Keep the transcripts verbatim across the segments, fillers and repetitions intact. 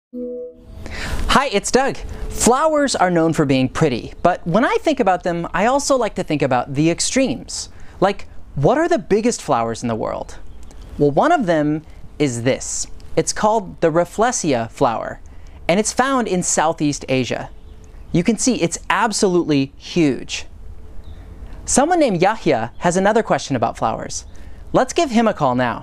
Hi, it's Doug. Flowers are known for being pretty, but when I think about them, I also like to think about the extremes. Like, what are the biggest flowers in the world? Well, one of them is this. It's called the Rafflesia flower, and it's found in Southeast Asia. You can see it's absolutely huge. Someone named Yahya has another question about flowers. Let's give him a call now.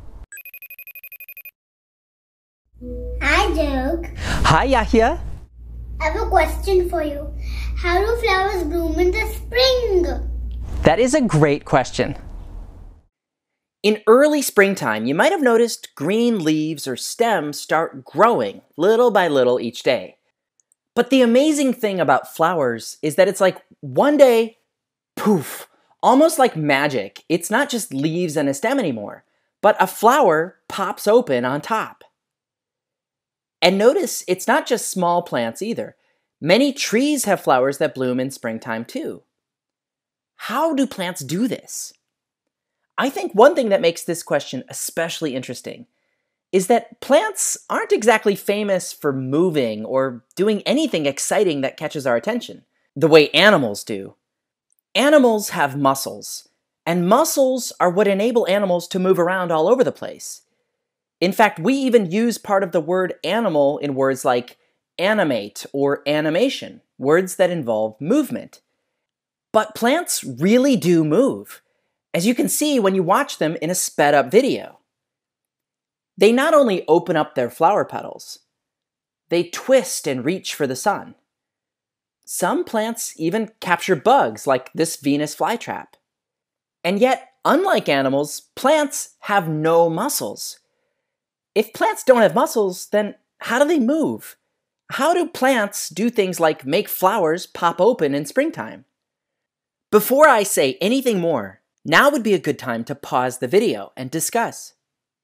Hi, Doug. Hi, Yahya. I have a question for you. How do flowers bloom in the spring? That is a great question. In early springtime, you might have noticed green leaves or stems start growing little by little each day. But the amazing thing about flowers is that it's like one day, poof, almost like magic. It's not just leaves and a stem anymore, but a flower pops open on top. And notice it's not just small plants either. Many trees have flowers that bloom in springtime too. How do plants do this? I think one thing that makes this question especially interesting is that plants aren't exactly famous for moving or doing anything exciting that catches our attention, the way animals do. Animals have muscles, and muscles are what enable animals to move around all over the place. In fact, we even use part of the word animal in words like animate or animation, words that involve movement. But plants really do move, as you can see when you watch them in a sped-up video. They not only open up their flower petals, they twist and reach for the sun. Some plants even capture bugs, like this Venus flytrap. And yet, unlike animals, plants have no muscles. If plants don't have muscles, then how do they move? How do plants do things like make flowers pop open in springtime? Before I say anything more, now would be a good time to pause the video and discuss.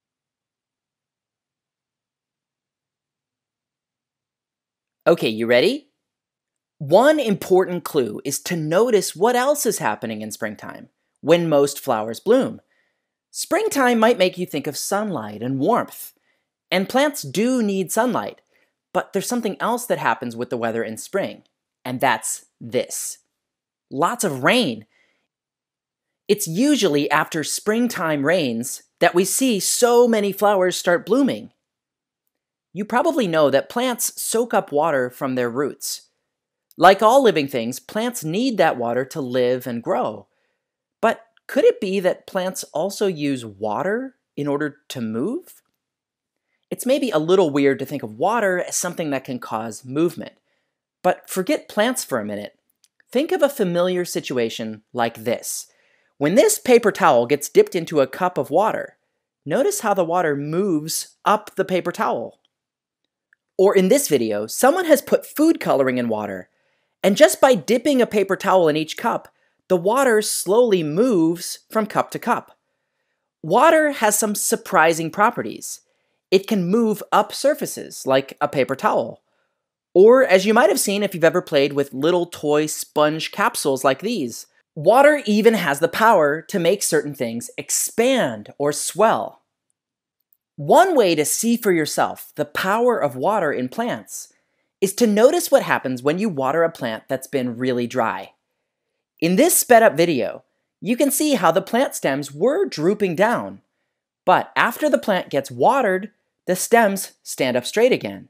Okay, you ready? One important clue is to notice what else is happening in springtime, when most flowers bloom. Springtime might make you think of sunlight and warmth. And plants do need sunlight, but there's something else that happens with the weather in spring, and that's this. Lots of rain. It's usually after springtime rains that we see so many flowers start blooming. You probably know that plants soak up water from their roots. Like all living things, plants need that water to live and grow. But could it be that plants also use water in order to move? It's maybe a little weird to think of water as something that can cause movement. But forget plants for a minute. Think of a familiar situation like this. When this paper towel gets dipped into a cup of water, notice how the water moves up the paper towel. Or in this video, someone has put food coloring in water, and just by dipping a paper towel in each cup, the water slowly moves from cup to cup. Water has some surprising properties. It can move up surfaces, like a paper towel. Or, as you might have seen if you've ever played with little toy sponge capsules like these, water even has the power to make certain things expand or swell. One way to see for yourself the power of water in plants is to notice what happens when you water a plant that's been really dry. In this sped-up video, you can see how the plant stems were drooping down, but after the plant gets watered, the stems stand up straight again.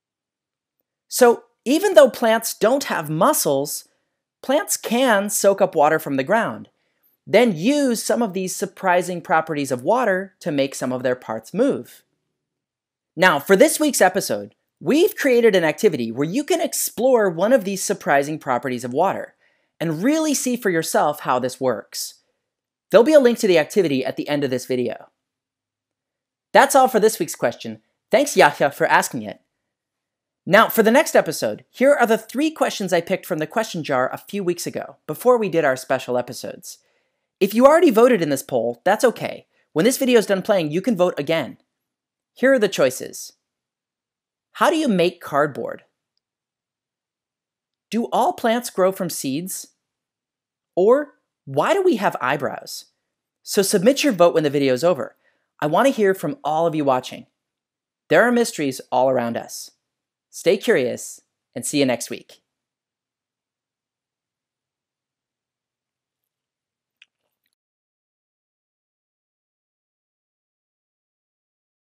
So even though plants don't have muscles, plants can soak up water from the ground, then use some of these surprising properties of water to make some of their parts move. Now, for this week's episode, we've created an activity where you can explore one of these surprising properties of water and really see for yourself how this works. There'll be a link to the activity at the end of this video. That's all for this week's question. Thanks, Yahya, for asking it. Now, for the next episode, here are the three questions I picked from the question jar a few weeks ago, before we did our special episodes. If you already voted in this poll, that's okay. When this video is done playing, you can vote again. Here are the choices. How do you make cardboard? Do all plants grow from seeds? Or, why do we have eyebrows? So submit your vote when the video is over. I want to hear from all of you watching. There are mysteries all around us. Stay curious, and see you next week.